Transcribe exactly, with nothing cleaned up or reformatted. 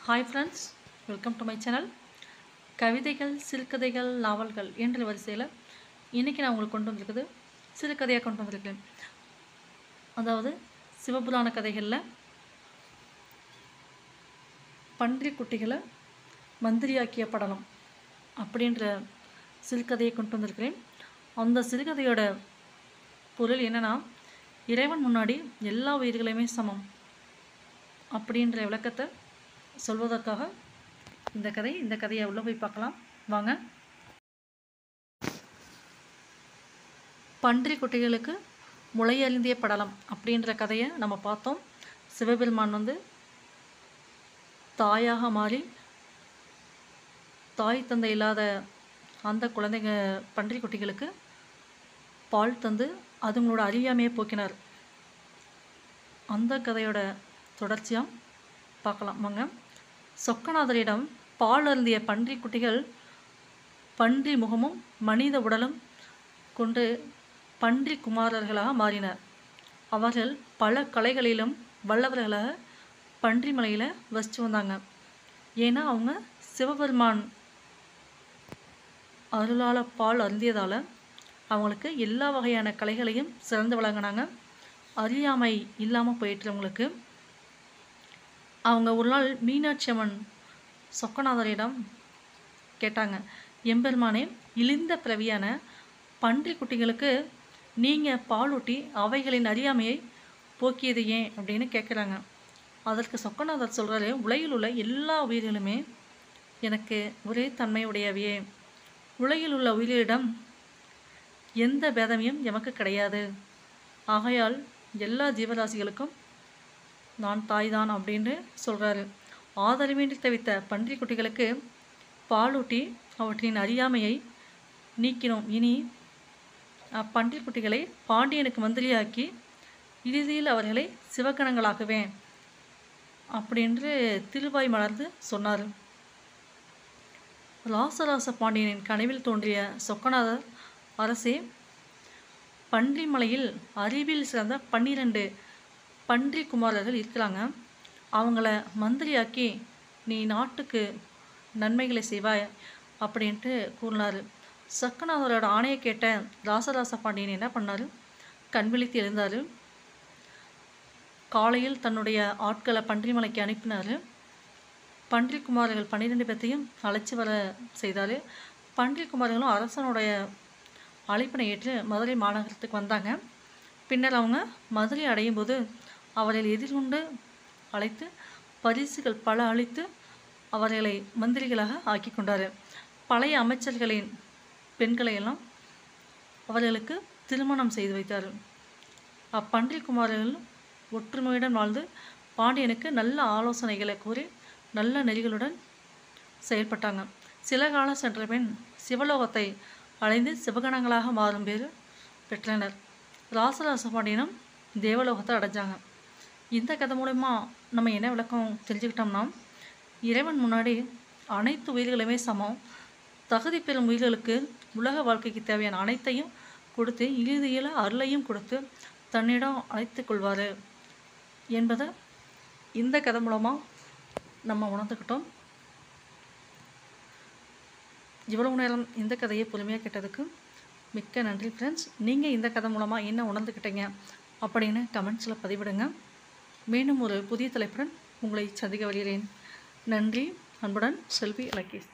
Hi friends, welcome to my channel. கவிதைகள், சிறுகதைகள், நாவல்கள் என்ற வரிசையில் இன்றைக்கி நான் உங்களுக்கு கொண்டு வந்திருக்குது சிறுகதையாக கொண்டு வந்திருக்கேன். அதாவது சிவபுராண கதைகளில் பன்றி குட்டிகளை மந்திரியாக்கிய படலம் அப்படின்ற சிறுகதையை கொண்டு வந்திருக்கிறேன். அந்த சிறுகதையோட பொருள் என்னென்னா, இறைவன் முன்னாடி எல்லா உயிர்களையுமே சமம் அப்படின்ற விளக்கத்தை சொல்வதற்காக இந்த கதை. இந்த கதையை உள்ள போய் பார்க்கலாம் வாங்க. பன்றி குட்டிகளுக்கு முளையறிந்திய படலம் அப்படின்ற கதையை நம்ம பார்த்தோம். சிவபெருமான் வந்து தாயாக மாறி தாய் தந்தை இல்லாத அந்த குழந்தைங்க பன்றி குட்டிகளுக்கு பால் தந்து அதுங்களோட அறியாமையை போக்கினார். அந்த கதையோட தொடர்ச்சியாக பார்க்கலாம் வாங்க. சொக்கநாதரிடம் பால் அருந்திய பன்றி குட்டிகள் பன்றி முகமும் மனித உடலும் கொண்டு பன்றி குமாரர்களாக மாறினர். அவர்கள் பல கலைகளிலும் வல்லவர்களாக பன்றி மலையில் வசித்து வந்தாங்க. ஏன்னா அவங்க சிவபெருமான் அருளால் பால் அருந்தியதால் அவங்களுக்கு எல்லா வகையான கலைகளையும் சிறந்து விளங்கினாங்க. அறியாமை இல்லாமல் போயிட்டுறவங்களுக்கு அவங்க ஒரு நாள் மீனாட்சி அம்மன் சொக்கநாதரிடம் கேட்டாங்க, எம்பெருமானே, இழிந்த பிறவியான பன்றி குட்டிகளுக்கு நீங்கள் பாலூட்டி அவைகளின் அறியாமையை போக்கியது ஏன் அப்படின்னு கேட்குறாங்க. அதற்கு சொக்கநாதர் சொல்கிறாரு, உலகில் உள்ள எல்லா உயிர்களுமே எனக்கு ஒரே தன்மையுடையவையே. உலகில் உள்ள உயிரிடம் எந்த பேதமையும் எமக்கு கிடையாது. ஆகையால் எல்லா ஜீவராசிகளுக்கும் நான் தாய்தான் அப்படின்னு சொல்கிறாரு. ஆதரவின்றி தவித்த பன்றி குட்டிகளுக்கு பாலூட்டி அவற்றின் அறியாமையை நீக்கினோம். இனி அப்பன்றி குட்டிகளை பாண்டியனுக்கு மந்திரியாக்கி இறுதியில் அவர்களை சிவகணங்களாக்குவேன் அப்படின்று திருவாய் மலர்ந்து சொன்னார். ராசராச பாண்டியனின் கனவில் தோன்றிய சொக்கநாதர், அரசே, பன்றி மலையில் அறிவில் சிறந்த பன்னிரண்டு பன்றி குமாரர்கள் இருக்கிறாங்க. அவங்கள மந்திரியாக்கி நீ நாட்டுக்கு நன்மைகளை செய்வாய் அப்படின்ட்டு கூறினார். சொக்கநாதரோட ஆணையை கேட்ட ராசராச பாண்டியன் என்ன பண்ணார், கண்விழித்து எழுந்தார். காலையில் தன்னுடைய ஆட்களை பன்றி மலைக்கு அனுப்பினார். பன்றி குமாரர்கள் பன்னிரெண்டு பேர்த்தையும் அழைச்சி வர செய்தார். பன்றி குமாரர்களும் அரசனுடைய அழைப்பினை ஏற்று மதுரை மாநகரத்துக்கு வந்தாங்க. பின்னர் அவங்க மதுரை அடையும் போது அவர்களை எதிர்கொண்டு அழைத்து பரிசுகள் பல அளித்து அவர்களை மந்திரிகளாக ஆக்கி கொண்டார். பழைய அமைச்சர்களின் பெண்களையெல்லாம் அவர்களுக்கு திருமணம் செய்து வைத்தார். அப்பன்றி குமாரர்கள் ஒற்றுமையுடன் வாழ்ந்து பாண்டியனுக்கு நல்ல ஆலோசனைகளை கூறி நல்ல நெறிகளுடன் செயல்பட்டாங்க. சில காலம் சென்ற பின் சிவலோகத்தை அடைந்து சிவகணங்களாக மாறும் பேர் பெற்றனர். ராசராச பாண்டியனும் தேவலோகத்தை அடைஞ்சாங்க. இந்த கதை மூலமா நம்ம என்ன விளக்கம் தெரிஞ்சுக்கிட்டோம்னா, இறைவன் முன்னாடி அனைத்து உயிர்களுமே சமம். தகுதி பெறும் உயிர்களுக்கு உலக வாழ்க்கைக்கு தேவையான அனைத்தையும் கொடுத்து இறுதியில் அருளையும் கொடுத்து தன்னிடம் அழைத்து கொள்வார் என்பதை இந்த கதை மூலமாக நம்ம உணர்ந்துக்கிட்டோம். இவ்வளவு நேரம் இந்த கதையை பொறுமையாக கேட்டதுக்கு மிக்க நன்றி ஃப்ரெண்ட்ஸ். நீங்கள் இந்த கதை மூலமாக என்ன உணர்ந்துக்கிட்டீங்க அப்படின்னு கமெண்ட்ஸில் பதிவிடுங்க. மீண்டும் ஒரு புதிய தலைப்புடன் உங்களை சந்திக்க வருகிறேன். நன்றி. அன்புடன் செல்வி இலக்கேஷ்.